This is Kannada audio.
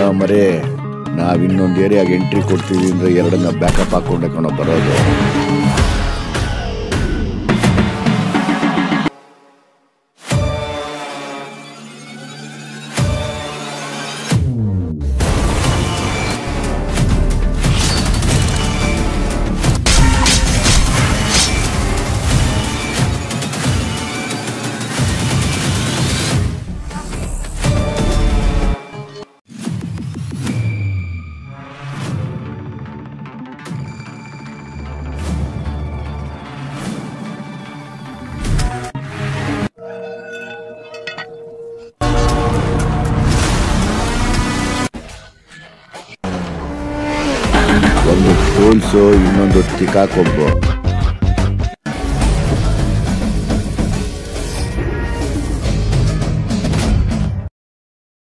ಮರೇ, ನಾವ್ ಇನ್ನೊಂದು ಏರಿಯಾಗೆ ಎಂಟ್ರಿ ಕೊಡ್ತೀವಿ ಅಂದ್ರೆ ಎರಡನ್ನ ಬ್ಯಾಕಪ್ ಹಾಕೊಂಡೆ ಕಣೋ ಬರೋದು. ಒಂದು ಟೂಲ್ಸು, ಇನ್ನೊಂದು ತಿಕಾಕೊಂಬು.